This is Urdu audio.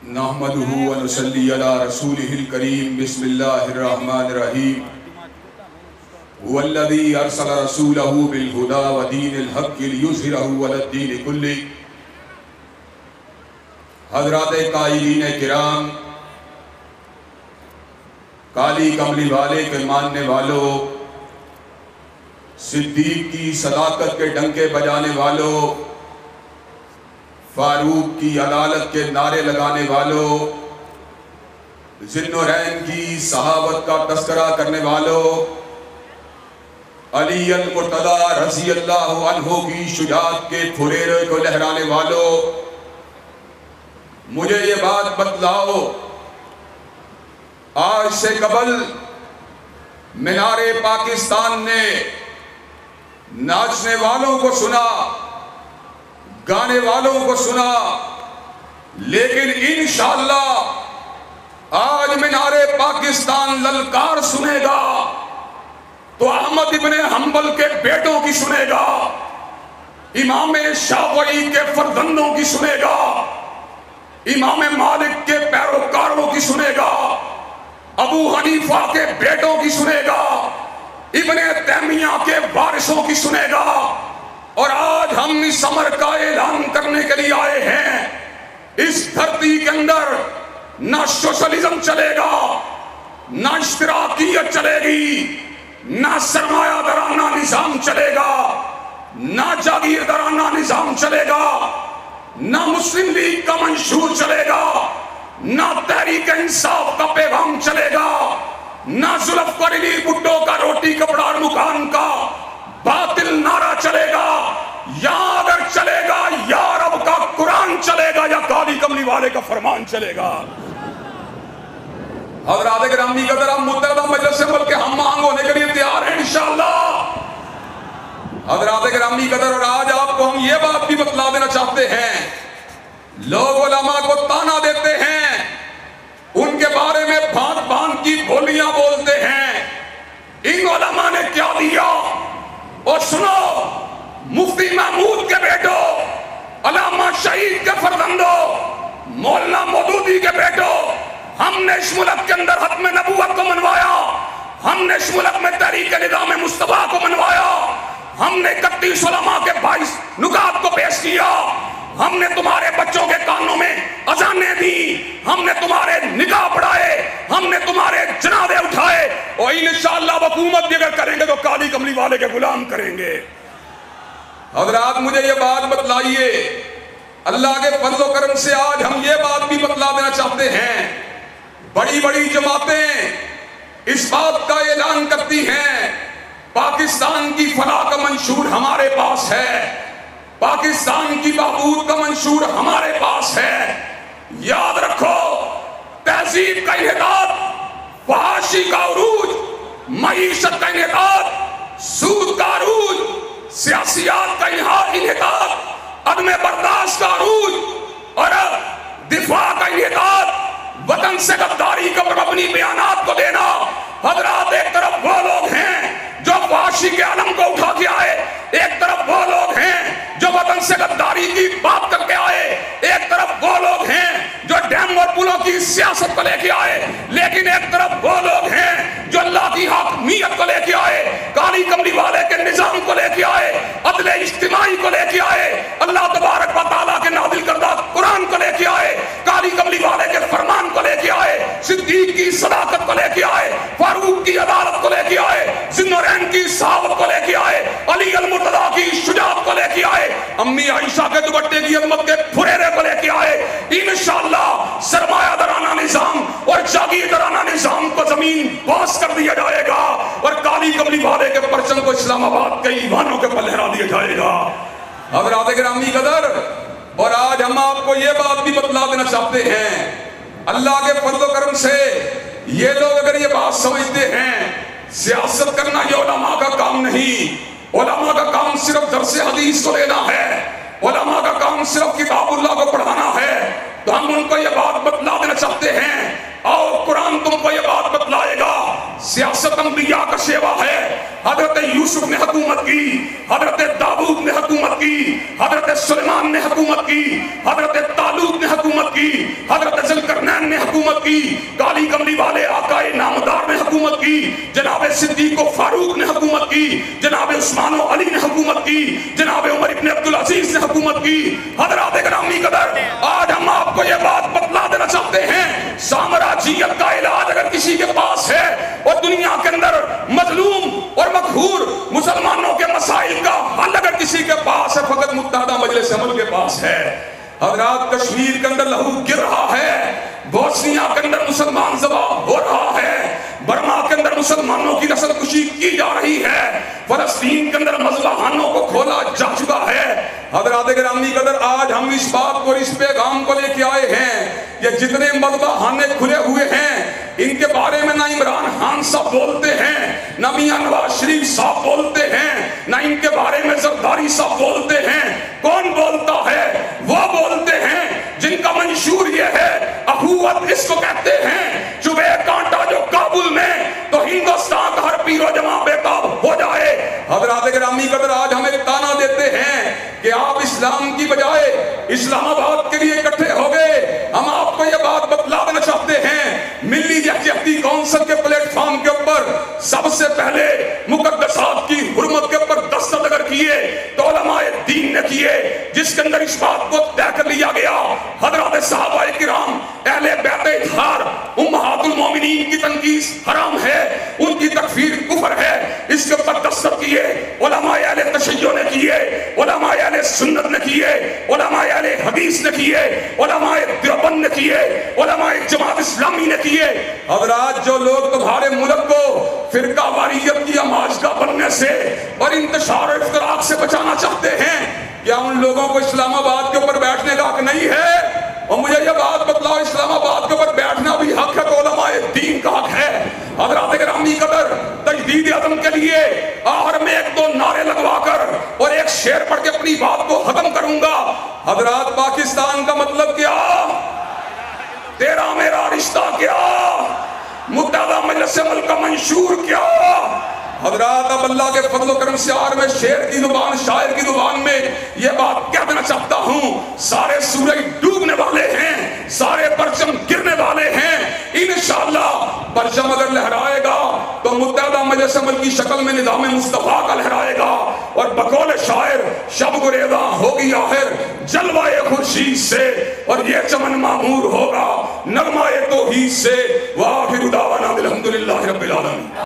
نحمدہ و نصلی علی رسولہ الکریم بسم اللہ الرحمن الرحیم والذی ارسل رسولہ بالہدی ودین الحق لیظہرہ علی الدین کلہ۔ حضرات قائلین کرام، کالی کملی والے کے ماننے والوں، صدیق کی صداقت کے ڈنکے بجانے والوں، فاروق کی عدالت کے نعرے لگانے والوں، ذی النورین کی صحابت کا تذکرہ کرنے والوں، علی المرتضیٰ رضی اللہ عنہ کی شجاعت کے پھریرے کو لہرانے والوں، مجھے یہ بات بتلاؤ، آج سے قبل مینار پاکستان نے ناچنے والوں کو سنا، گانے والوں کو سنا، لیکن انشاءاللہ آج مینار پاکستان للکار سنے گا تو احمد ابن حنبل کے بیٹوں کی سنے گا، امام شافعی کے فرزندوں کی سنے گا، امام مالک کے پیروکاروں کی سنے گا، ابو حنیفہ کے بیٹوں کی سنے گا، ابن تیمیہ کے وارثوں کی سنے گا۔ اور آج ہم اس امر کا اعلان کرنے کے لیے آئے ہیں، اس دھرتی کے اندر نہ سوشلزم چلے گا، نہ اشتراکیت چلے گی، نہ سرمایہ دارانہ نظام چلے گا، نہ جاگیردارانہ نظام چلے گا، نہ مسلم لیگ کا منشور چلے گا، نہ تحریک انصاف کا پیغام چلے گا، نہ ذوالفقار علی بھٹو کا روٹی کپڑا اور مکان کا باطل نعرہ چلے گا، یا اگر چلے گا یا رب کا قرآن چلے گا یا کالی کملی والے کا فرمان چلے گا۔ حضرات گرامی قدر، ہم محترم مجلس سے بلکہ ہم آہنگ ہونے کے لیے تیار ہیں انشاءاللہ۔ حضرات گرامی قدر، اور آج آپ کو ہم یہ بات بھی بتلا دینا چاہتے ہیں، لوگ علماء کو تانا دیتے ہیں، ان کے بارے میں بھانت بھانت کی بولیاں بولتے ہیں، ان علماء نے کیا دیا؟ اور سنو، مفتی محمود کے بیٹو، علامہ شہید کے فرزندوں، مولانا مودودی کے بیٹو، ہم نے اس ملک کے اندر ختم نبوت کو منوایا، ہم نے اس ملک میں تحریک نظام مصطفیٰ کو منوایا، ہم نے 31 علماء کے 22 نکات کو پیش کیا، ہم نے تمہارے بچوں کے کانوں میں اذانیں دی، ہم نے تمہارے نکاح پڑھائے، ہم نے تمہارے جنازے اٹھائے، اور انشاءاللہ حکومت بھی اگر کریں گے تو کالی کملی والے کے غلام کریں گے۔ حضرات مجھے یہ بات بتلائیے، اللہ کے فضل و کرم سے آج ہم یہ بات بھی بتلا دینا چاہتے ہیں، بڑی بڑی جماعتیں اس بات کا اعلان کرتی ہیں پاکستان کی فلاح کا منشور ہمارے پاس ہے، پاکستان کی بہبود کا منشور ہمارے پاس ہے۔ یاد رکھو، تہذیب کا انحطاط، فحاشی کا عروج، معیشت کا انحطاط، سود کا عروج، سیاسیات کا انحطاط، عدم برداشت کا عروج اور دفاع کا انحطاط، وطن سے غداری کا مبنی بیانات کو دینا۔ حضرات، ایک طرف وہ لوگ ہیں جو فحاشی کے علم کو اٹھا کے آئے، ایک طرف وہ لوگ ہیں جو وطن سے غداری کی بات کر کے آئے، ایک طرف وہ لوگ ہیں جو ڈیم اور پلوں کی سیاست کو لے کے آئے، لیکن ایک طرف وہ لوگ ہیں جو اللہ کی حاکمیت کو لے کے آئے، کالی کملی والے کے نظام کو لے کے آئے، عدل اجتماعی کو لے کے آئے، اللہ تبارک و تعالیٰ کے نازل کردہ قرآن کو لے کے آئے، کالی کملی والے کے فرمان کو لے کے آئے، صدیق کی صداقت کو لے کے آئے، فاروق کی عدالت کو لے کے آئے، ذی النورین کی صحابت کو لے کے آئے، علی المرتضیٰ کی شجاعت کو لے کے آئے، امی عائشہ کے دوپٹے کی عظمت کے پھریرے کو لے کے آئے۔ انشاءاللہ سرمایہ دارانہ نظام اور جاگیردارانہ نظام کو زمین باز کر دیا جائے گا، اور کالی کملی والے کے پرچم کو اسلام آباد کے ایوانوں کے پر لہرا دیا جائے گا۔ حضرات گرامی قدر، اور آج ہم آپ کو یہ بات بھی بتلا دینا چاہتے ہیں، اللہ کے فضل و کرم سے یہ لوگ اگر یہ بات سمجھتے ہیں سیاست کرنا یہ علماء کا کام نہیں، علماء کا کام صرف درس حدیث کو لینا ہے، علماء کا کام صرف کتاب اللہ کو پڑھانا ہے، تو ہم ان کو یہ بات بتلا دینا چاہتے ہیں، اور قرآن تم کو یہ بات بتلائے گا، سیاست انبیاء کا شیوا ہے۔ حضرت یوسف نے حکومت کی، حضرت داؤد نے حکومت کی، حضرت سلیمان نے حکومت کی، حضرت طالوت نے حکومت کی، حضرت کی, کالی کملی والے آقائے نامدار نے حکومت کی, جناب صدیق و فاروق نے حکومت کی, جناب عثمان و علی نے حکومت کی, جناب عمر ابن عبدالعزیز نے حکومت کی. حضرات گرامی قدر, آج ہم آپ کو یہ بات بتلا دینا چاہتے ہیں, سامراجیت کا علاج اگر کسی کے پاس ہے اور دنیا کے اندر مظلوم اور مقہور مسلمانوں کے مسائل کا حل اگر کسی کے پاس ہے, فقط متحدہ مجلس عمل کے پاس ہے. حضرات کشمیر کے اندر لہو گر رہا ہے, بوسنیا کے اندر مسلمان ذبح ہو رہا ہے, برما کے اندر مسلمانوں کی نسل کشی کی جا رہی ہے, فلسطین کے اندر مذبحانوں کو کھولا جا چکا ہے. حضرات گرامی قدر, آج ہم اس بات کو, اس پیغام کو لے کے آئے ہیں کہ جتنے مذبحانے کھلے ہوئے ہیں ان کے بارے میں نہ عمران خان صاحب بولتے ہیں, نہ میاں نواز شریف صاحب بولتے ہیں, نہ ان کے بارے میں زرداری صاحب بولتے ہیں. کون بولتا ہے؟ وہ بولتے ہیں جن کا منشور یہ ہے, اخوت اس کو کہتے ہیں, چبھے کانٹا جو کابل میں تو ہندوستان کا ہر پیر و جماع بے تاب ہو جائے. حضرات گرامی قدر, آج ہم ایک تانا دیتے ہیں کہ آپ اسلام کی بجائے اسلام آباد کے لیے اکٹھے ہو گئے. ہم آپ کو یہ بات بتلا دینا چاہتے ہیں, ملی یکجہتی کونسل کے پلیٹ فارم کے اوپر سب سے پہلے مقدسات کی حرمت کے اوپر دستخط اگر کیے تو علماء دین نے کیے, جس کے اندر اس بات کو طے کر لیا گیا حضرات صحابہ کرام اہل بیت اطہار امہات المومنین کی تنقیص حرام ہے, ان کی تکفیر کفر ہے. اس کے اوپر دستخط کیے علماء اہل تشیع نے کیے, علماء اہل سنت نے کیے, علماء اہل حدیث نے کیے, علماء دیوبند نے کیے, علماء جماعت اسلامی نے کیے. حضرات, جو لوگ تمہارے ملک کو فرقہ واریت کی آماجگاہ بننے سے اور انتشار و افتراق سے بچانا چاہتے ہیں, کیا ان لوگوں کو اسلام آباد کے اوپر بیٹھنے کا حق نہیں ہے؟ اور مجھے یہ بات بتلاؤ, اسلام آباد کے اوپر بیٹھنا بھی حق ہے تو علماء دین کا حق ہے. حضرات گرامی قدر, تجدید عدم کے لیے آخر میں ایک دو نعرے لگوا کر اور ایک شعر پڑھ کے اپنی بات کو ختم کروں گا. حضرات, پاکستان کا مطلب کیا, تیرا میرا رشتہ کیا, متحدہ مجلس عمل کا منشور کیا. حضرات, اب اللہ کے فضل و کرم سے آر میں شعر کی زبان, شاعر کی زبان میں یہ بات کہہ دینا چاہتا ہوں, سارے سورج ڈوبنے والے ہیں, سارے پرچم گرنے والے ہیں. انشاءاللہ پرچم اگر لہرائے گا تو متحدہ مجلس عمل کی شکل میں نظام مصطفیٰ کا لہرائے گا, اور بقول شاعر شب گریزاں ہوگی آخر جلوائے خورشید سے, اور یہ چمن معمور ہوگا نغمہ توحید سے. وآخر دعوانا الحمدللہ رب العالمین.